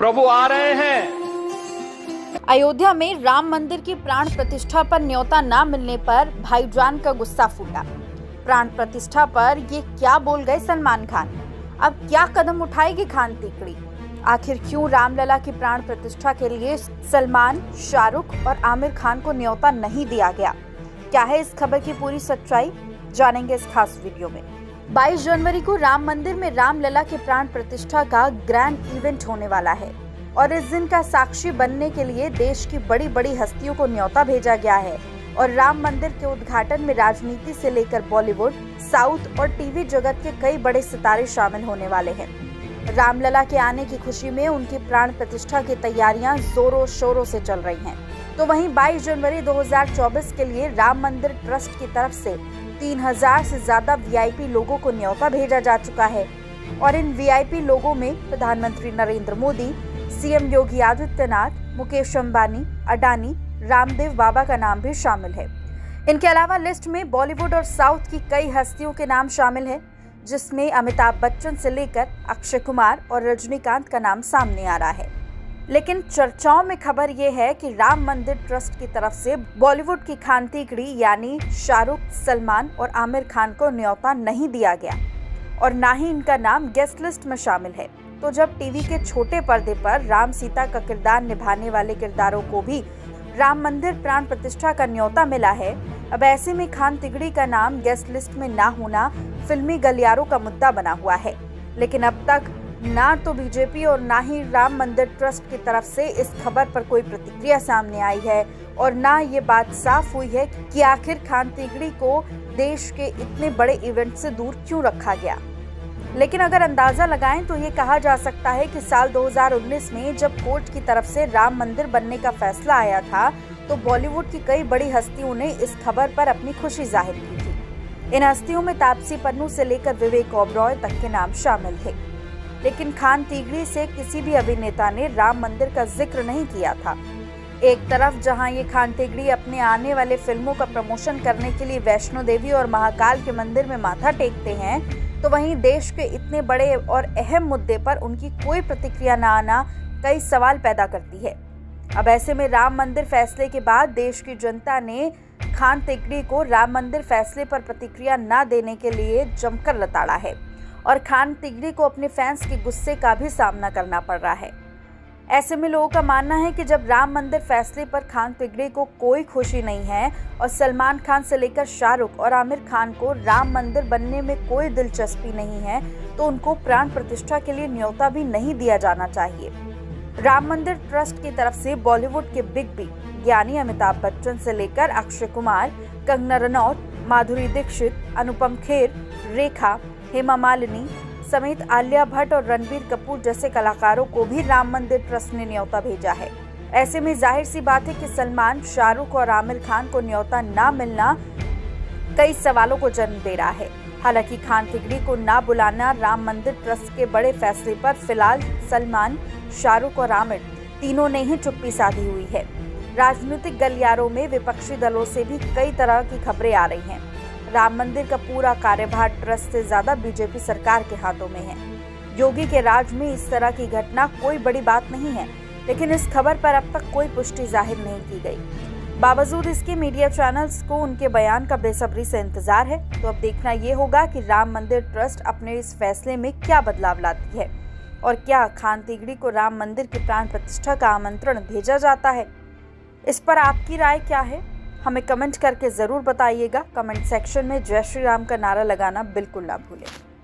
प्रभु आ रहे हैं। अयोध्या में राम मंदिर की प्राण प्रतिष्ठा पर न्योता न मिलने पर भाईजान का गुस्सा फूटा। प्राण प्रतिष्ठा पर ये क्या बोल गए सलमान खान? अब क्या कदम उठाएगी खान तिकड़ी? आखिर क्यों रामलला की प्राण प्रतिष्ठा के लिए सलमान, शाहरुख और आमिर खान को न्योता नहीं दिया गया? क्या है इस खबर की पूरी सच्चाई, जानेंगे इस खास वीडियो में। 22 जनवरी को राम मंदिर में रामलला की प्राण प्रतिष्ठा का ग्रैंड इवेंट होने वाला है और इस दिन का साक्षी बनने के लिए देश की बड़ी बड़ी हस्तियों को न्योता भेजा गया है। और राम मंदिर के उद्घाटन में राजनीति से लेकर बॉलीवुड, साउथ और टीवी जगत के कई बड़े सितारे शामिल होने वाले हैं। रामलला के आने की खुशी में उनकी प्राण प्रतिष्ठा की तैयारियां जोरों शोरों से चल रही हैं। तो वहीं 22 जनवरी 2024 के लिए राम मंदिर ट्रस्ट की तरफ से 3000 से ज्यादा वीआईपी लोगों को न्योता भेजा जा चुका है और इन वीआईपी लोगों में प्रधानमंत्री नरेंद्र मोदी, सीएम योगी आदित्यनाथ, मुकेश अंबानी, अडानी, रामदेव बाबा का नाम भी शामिल है। इनके अलावा लिस्ट में बॉलीवुड और साउथ की कई हस्तियों के नाम शामिल है, जिसमें अमिताभ बच्चन से लेकर अक्षय कुमार और रजनीकांत का नाम सामने आ रहा है। लेकिन चर्चाओं में खबर ये है कि राम मंदिर ट्रस्ट की तरफ से बॉलीवुड की खान तिकड़ी यानी शाहरुख, सलमान और आमिर खान को न्योता नहीं दिया गया और ना ही इनका नाम गेस्ट लिस्ट में शामिल है। तो जब टीवी के छोटे पर्दे पर राम सीता का किरदार निभाने वाले किरदारों को भी राम मंदिर प्राण प्रतिष्ठा का न्योता मिला है, अब ऐसे में खान तिकड़ी का नाम गेस्ट लिस्ट में ना होना फिल्मी गलियारों का मुद्दा बना हुआ है। लेकिन अब तक ना तो बीजेपी और ना ही राम मंदिर ट्रस्ट की तरफ से इस खबर पर कोई प्रतिक्रिया सामने आई है और ना ये बात साफ हुई है कि आखिर खान तिकड़ी को देश के इतने बड़े इवेंट से दूर क्यों रखा गया। लेकिन अगर अंदाजा लगाएं तो ये कहा जा सकता है कि साल 2019 में जब कोर्ट की तरफ से राम मंदिर बनने का फैसला आया था, तो बॉलीवुड की कई बड़ी हस्तियों ने इस खबर पर अपनी खुशी जाहिर की थी। इन हस्तियों में तापसी पन्नू से लेकर विवेक ओबरॉय तक के नाम शामिल थे। लेकिन खान तिकड़ी से किसी भी अभिनेता ने राम मंदिर का जिक्र नहीं किया था। एक तरफ जहां ये खान तिकड़ी अपने आने वाले फिल्मों का प्रमोशन करने के लिए वैष्णो देवी और महाकाल के मंदिर में माथा टेकते हैं, तो वहीं देश के इतने बड़े और अहम मुद्दे पर उनकी कोई प्रतिक्रिया न आना कई सवाल पैदा करती है। अब ऐसे में राम मंदिर फैसले के बाद देश की जनता ने खान तिकड़ी को राम मंदिर फैसले पर प्रतिक्रिया न देने के लिए जमकर लताड़ा है और खान तिकड़ी को अपने फैंस के गुस्से का भी सामना करना पड़ रहा है। ऐसे में लोगों का मानना है कि जब राम मंदिर फैसले पर खान तिकड़ी को कोई खुशी नहीं है और सलमान खान से लेकर शाहरुख और आमिर खान को राम मंदिर बनने में कोई दिलचस्पी नहीं है, तो उनको प्राण प्रतिष्ठा के लिए न्योता भी नहीं दिया जाना चाहिए। राम मंदिर ट्रस्ट की तरफ से बॉलीवुड के बिग बी यानी अमिताभ बच्चन से लेकर अक्षय कुमार, कंगना रनौत, माधुरी दीक्षित, अनुपम खेर, रेखा, हेमा मालिनी समेत आलिया भट्ट और रणबीर कपूर जैसे कलाकारों को भी राम मंदिर ट्रस्ट ने न्योता भेजा है। ऐसे में जाहिर सी बात है कि सलमान, शाहरुख और आमिर खान को न्योता ना मिलना कई सवालों को जन्म दे रहा है। हालांकि खान तिकड़ी को ना बुलाना राम मंदिर ट्रस्ट के बड़े फैसले पर फिलहाल सलमान, शाहरुख और आमिर तीनों ने ही चुप्पी साधी हुई है। राजनीतिक गलियारों में विपक्षी दलों से भी कई तरह की खबरें आ रही हैं। राम मंदिर का पूरा कार्यभार ट्रस्ट से ज्यादा बीजेपी सरकार के हाथों में है। योगी के राज में इस तरह की घटना कोई बड़ी बात नहीं है, लेकिन इस खबर पर अब तक कोई पुष्टि जाहिर नहीं की गई। बावजूद इसके मीडिया चैनल्स को उनके बयान का बेसब्री से इंतजार है। तो अब देखना ये होगा कि राम मंदिर ट्रस्ट अपने इस फैसले में क्या बदलाव लाती है और क्या खान तिकड़ी को राम मंदिर की प्राण प्रतिष्ठा का आमंत्रण भेजा जाता है। इस पर आपकी राय क्या है, हमें कमेंट करके ज़रूर बताइएगा। कमेंट सेक्शन में जय श्री राम का नारा लगाना बिल्कुल ना भूलें।